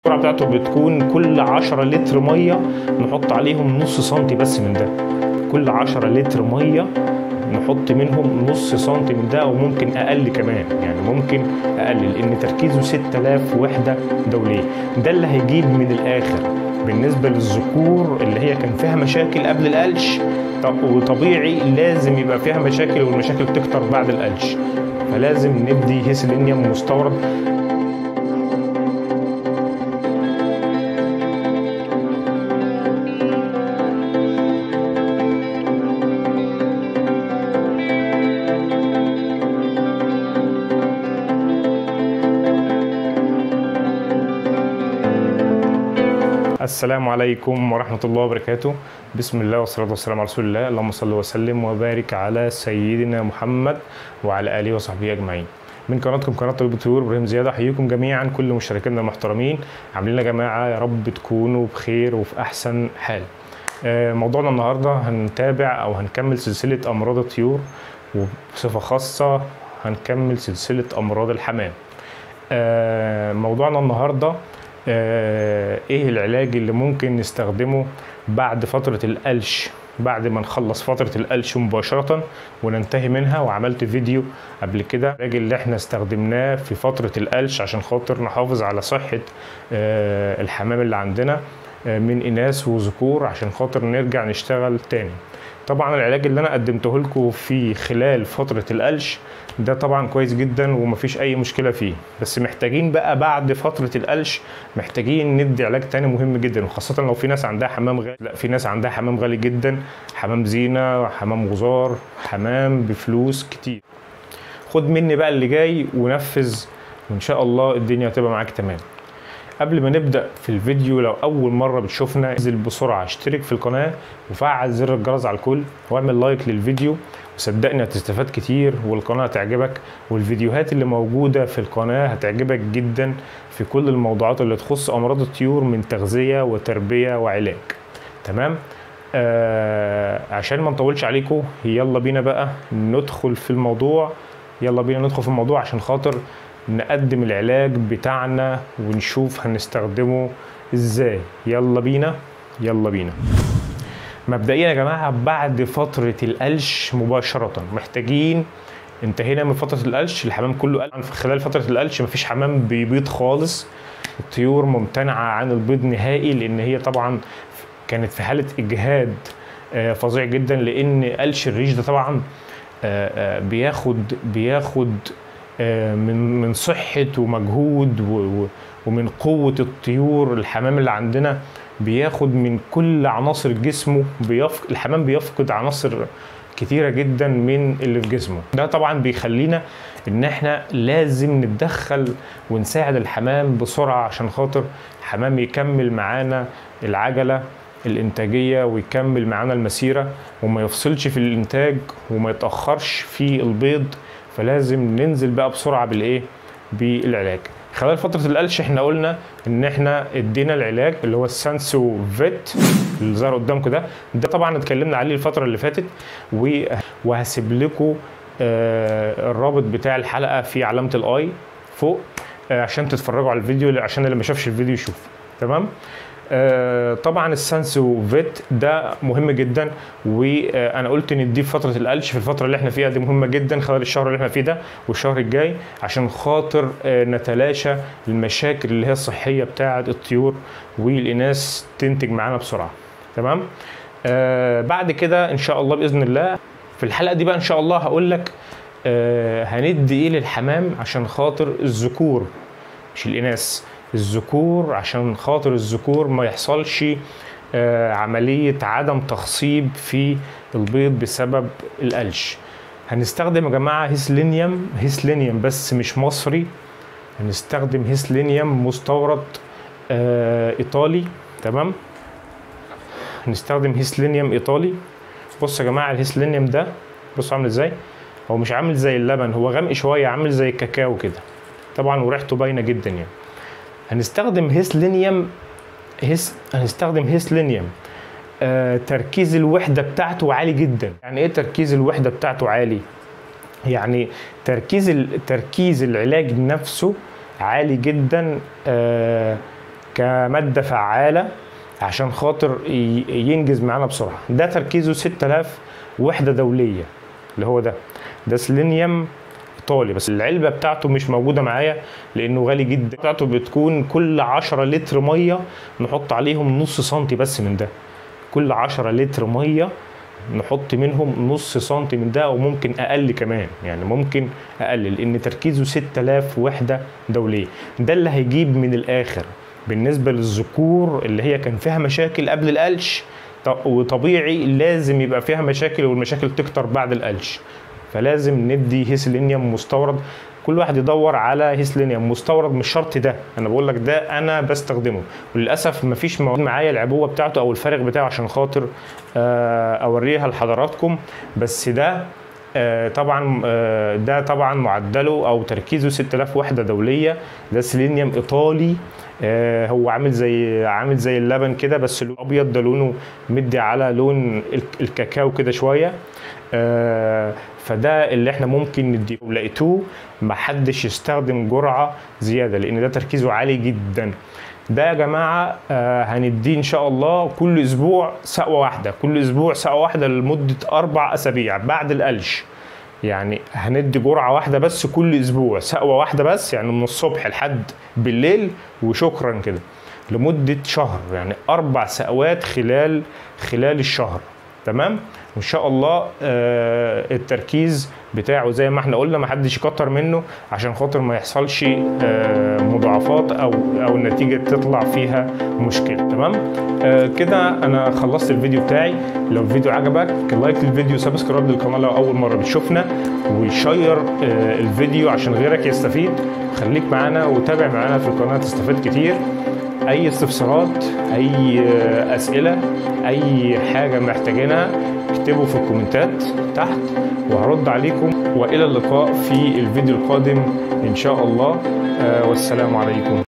الجرعه بتاعته بتكون كل 10 لتر ميه نحط عليهم نص سنتي بس من ده. كل 10 لتر ميه نحط منهم نص سنتي من ده، وممكن اقل كمان، يعني ممكن اقل لان تركيزه 6000 وحده دوليه. ده اللي هيجيب من الاخر بالنسبه للذكور اللي هي كان فيها مشاكل قبل القلش، وطبيعي لازم يبقى فيها مشاكل، والمشاكل تكتر بعد القلش، فلازم ندي هيسلينيوم مستورد. السلام عليكم ورحمة الله وبركاته. بسم الله والصلاة والسلام على رسول الله. اللهم صل وسلم وبارك على سيدنا محمد وعلى آله وصحبه أجمعين. من قناتكم قناة طبيب الطيور إبراهيم زيادة، أحييكم جميعا كل مشتركينا المحترمين. عاملين يا جماعة يا رب تكونوا بخير وفي أحسن حال. موضوعنا النهاردة هنتابع أو هنكمل سلسلة أمراض الطيور، وبصفة خاصة هنكمل سلسلة أمراض الحمام. موضوعنا النهاردة ايه العلاج اللي ممكن نستخدمه بعد فترة القلش، بعد ما نخلص فترة القلش مباشرة وننتهي منها. وعملت فيديو قبل كده العلاج اللي احنا استخدمناه في فترة القلش عشان خاطر نحافظ على صحة الحمام اللي عندنا من إناث وذكور، عشان خاطر نرجع نشتغل تاني. طبعا العلاج اللي انا قدمته لكم في خلال فترة القلش ده طبعا كويس جدا ومفيش اي مشكلة فيه، بس محتاجين بقى بعد فترة القلش محتاجين ندي علاج تاني مهم جدا، وخاصة لو في ناس عندها حمام غالي. لا، في ناس عندها حمام غالي جدا، حمام زينة، حمام غزار، حمام بفلوس كتير. خد مني بقى اللي جاي ونفذ، وان شاء الله الدنيا هتبقى معاك تمام. قبل ما نبدأ في الفيديو، لو أول مرة بتشوفنا انزل بسرعة اشترك في القناة وفعل زر الجرس على الكل واعمل لايك للفيديو، وصدقني هتستفاد كتير والقناة هتعجبك، والفيديوهات اللي موجودة في القناة هتعجبك جدا في كل الموضوعات اللي تخص أمراض الطيور من تغذية وتربية وعلاج. تمام؟ عشان ما نطولش عليكم، يلا بينا بقى ندخل في الموضوع. يلا بينا ندخل في الموضوع عشان خاطر نقدم العلاج بتاعنا ونشوف هنستخدمه ازاي. يلا بينا يلا بينا. مبدئيا يا جماعة بعد فترة القلش مباشرة محتاجين، انتهينا من فترة القلش، الحمام كله قلش. في خلال فترة القلش مفيش حمام بيبيض خالص، الطيور ممتنعة عن البيض نهائي، لان هي طبعا كانت في حالة اجهاد فظيع جدا، لان قلش الريش ده طبعا بياخد من صحة ومجهود ومن قوة الطيور. الحمام اللي عندنا بياخد من كل عناصر جسمه، الحمام بيفقد عناصر كتيرة جدا من اللي في جسمه. ده طبعا بيخلينا ان احنا لازم نتدخل ونساعد الحمام بسرعة عشان خاطر الحمام يكمل معانا العجلة الانتاجية ويكمل معانا المسيرة وما يفصلش في الانتاج وما يتأخرش في البيض. فلازم ننزل بقى بسرعة بالعلاج. خلال فترة القلش احنا قلنا ان احنا ادينا العلاج اللي هو السانسو فيت اللي ظهر قدامكم ده طبعا اتكلمنا عليه الفترة اللي فاتت، وهسيب لكم الرابط بتاع الحلقة في علامة الاي فوق عشان تتفرجوا على الفيديو، عشان اللي ما شافش الفيديو يشوف. تمام؟ طبعا السانسو فيت ده مهم جدا، وانا قلت نديه في فتره القلش، في الفتره اللي احنا فيها دي مهمه جدا خلال الشهر اللي احنا فيه ده والشهر الجاي، عشان خاطر نتلاشى المشاكل اللي هي الصحيه بتاعه الطيور والاناث تنتج معانا بسرعه. تمام؟ بعد كده ان شاء الله باذن الله في الحلقه دي بقى ان شاء الله هقول لك هندي ايه للحمام عشان خاطر الذكور مش الاناث، الذكور، عشان خاطر الذكور ما يحصلش عملية عدم تخصيب في البيض بسبب القلش. هنستخدم يا جماعة هيسلينيوم بس مش مصري، هنستخدم هيسلينيوم مستورد ايطالي. تمام؟ هنستخدم هيسلينيوم ايطالي. بص يا جماعة الهيسلينيوم ده بصوا عامل ازاي، هو مش عامل زي اللبن، هو غامق شوية عامل زي الكاكاو كده طبعا، وريحته باينة جدا يعني. هنستخدم هيسلينيوم تركيز الوحدة بتاعته عالي جدا. يعني ايه تركيز الوحدة بتاعته عالي؟ يعني تركيز العلاج نفسه عالي جدا كماده فعاله عشان خاطر ينجز معانا بسرعه. ده تركيزه 6000 وحده دوليه، اللي هو ده سيلينيوم ايطالي، بس العلبه بتاعته مش موجوده معايا لانه غالي جدا. بتاعته بتكون كل 10 لتر ميه نحط عليهم نص سنتي بس من ده، كل 10 لتر ميه نحط منهم نص سنتي من ده، او ممكن اقل كمان، يعني ممكن اقل، لان تركيزه 6000 وحده دوليه. ده اللي هيجيب من الاخر بالنسبه للذكور اللي هي كان فيها مشاكل قبل القلش، وطبيعي لازم يبقى فيها مشاكل، والمشاكل تكتر بعد القلش، فلازم ندي هيسلينيوم مستورد. كل واحد يدور على هيسلينيوم مستورد، مش شرط ده، انا بقول لك ده انا بستخدمه، وللاسف مفيش موجود معايا العبوه بتاعته او الفارغ بتاعه عشان خاطر اوريها لحضراتكم. بس ده طبعا ده طبعا معدله او تركيزه 6000 وحده دوليه. ده سيلينيوم ايطالي، هو عامل زي اللبن كده، بس لونه ابيض، ده لونه مدي على لون الكاكاو كده شويه. فده اللي احنا ممكن نديه. ولقيتوه محدش يستخدم جرعه زياده لان ده تركيزه عالي جدا. ده يا جماعه هنديه ان شاء الله كل اسبوع سقوه واحده، كل اسبوع سقوه واحده لمده 4 أسابيع بعد القلش. يعني هندي جرعه واحده بس كل اسبوع، سقوه واحده بس، يعني من الصبح لحد بالليل وشكرا كده، لمده شهر، يعني 4 سقوات خلال الشهر. تمام. وان شاء الله التركيز بتاعه زي ما احنا قلنا محدش يكتر منه عشان خاطر ما يحصلش مضاعفات او النتيجه تطلع فيها مشكله. تمام. كده انا خلصت الفيديو بتاعي. لو الفيديو عجبك لايك للفيديو، سبسكرايب للقناه لو اول مره بتشوفنا، وشير الفيديو عشان غيرك يستفيد. خليك معانا وتابع معانا في القناه تستفاد كتير. اي استفسارات، اي اسئله، اي حاجه محتاجينها اكتبوا في الكومنتات تحت وهرد عليكم. والى اللقاء في الفيديو القادم ان شاء الله، والسلام عليكم.